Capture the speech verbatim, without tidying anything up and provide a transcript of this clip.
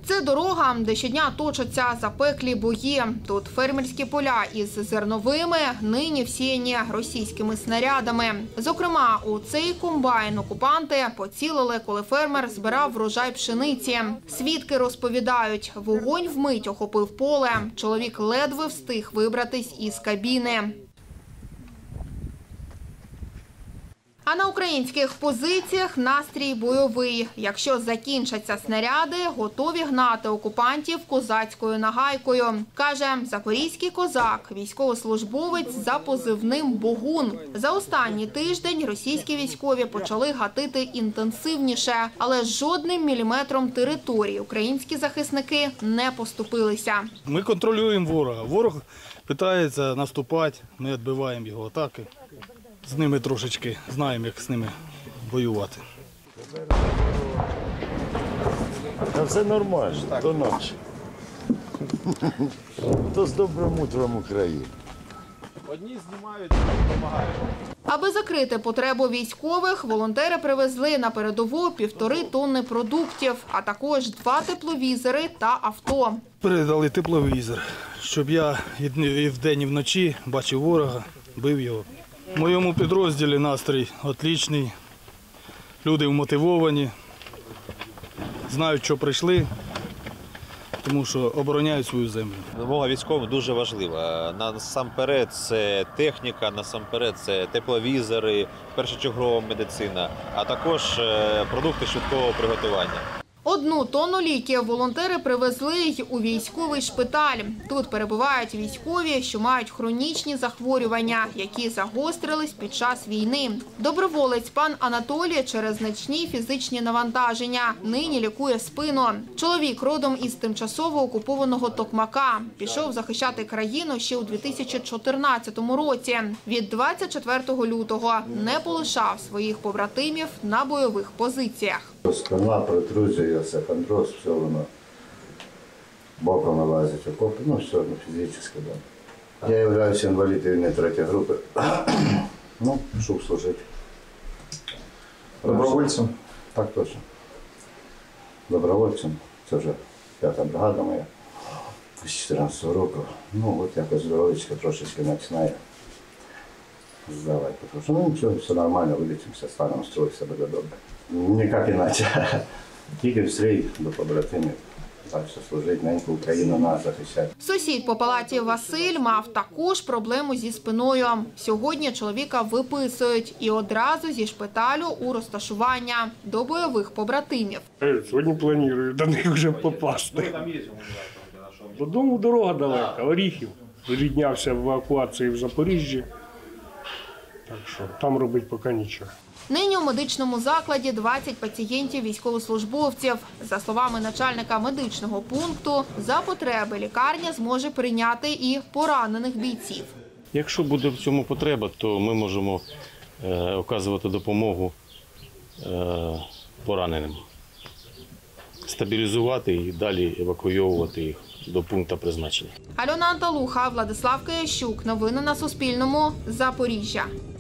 Це дорога, де щодня точаться запеклі бої. Тут фермерські поля із зерновими, нині всіяні російськими снарядами. Зокрема, у цей комбайн окупанти поцілили, коли фермер збирав врожай пшениці. Свідки розповідають, вогонь вмить охопив поле. Чоловік ледве встиг вибратись із кабіни. А на українських позиціях настрій бойовий. Якщо закінчаться снаряди, готові гнати окупантів козацькою нагайкою. Каже запорізький козак, військовослужбовець за позивним «Богун». За останній тиждень російські військові почали гатити інтенсивніше, але жодним міліметром території українські захисники не поступилися. Ми контролюємо ворога. Ворог намагається наступати, ми відбиваємо його атаки. З ними трошечки знаємо, як з ними воювати. Та все нормально, то ночі. То з добрим утром Україні. Одні знімають, допомагають. Аби закрити потребу військових, волонтери привезли на передову півтори тонни продуктів, а також два тепловізори та авто. Передали тепловізор, щоб я і вдень, і вночі бачив ворога, бив його. В моєму підрозділі настрій отличний, люди вмотивовані, знають, що прийшли, тому що обороняють свою землю. Вимога військових дуже важлива. Насамперед це техніка, насамперед це тепловізори, першочергова медицина, а також продукти швидкого приготування. Одну тонну ліків волонтери привезли й у військовий шпиталь. Тут перебувають військові, що мають хронічні захворювання, які загострились під час війни. Доброволець пан Анатолій через значні фізичні навантаження нині лікує спину. Чоловік родом із тимчасово окупованого Токмака. Пішов захищати країну ще у дві тисячі чотирнадцятому році. Від двадцять четвертого лютого не полишав своїх побратимів на бойових позиціях. Спина, протрузія, осеондроз, все воно боком вилазить окопи, ну все одно фізично. Да. Я являюся інвалідом війни третьої групи. Ну, пішов служити. Добровольцем? Так точно. Добровольцем. Це вже п'ята бригада моя з чотирнадцятого року. Ну, от якось здоров'ячка трошечки починає здавати. Тому що, ну, нічого, все нормально, вилічимося, станемо строїть себе добре. Ніяк іначе. Тільки встрій до побратимів. Так що служить неньку Україну нас захищати. Сусід по палаті Василь мав також проблему зі спиною. Сьогодні чоловіка виписують і одразу зі шпиталю у розташування до бойових побратимів. Сьогодні планую до них вже попасти. Додому дорога далека, Оріхів. Ріднявся в евакуації в Запоріжжі. Так що там робити поки нічого. Нині у медичному закладі двадцять пацієнтів-військовослужбовців. За словами начальника медичного пункту, за потреби лікарня зможе прийняти і поранених бійців. Якщо буде в цьому потреба, то ми можемо е, оказувати допомогу е, пораненим, стабілізувати і далі евакуйовувати їх до пункту призначення. Альона Анталуха, Владислав Киящук. Новини на Суспільному. Запоріжжя.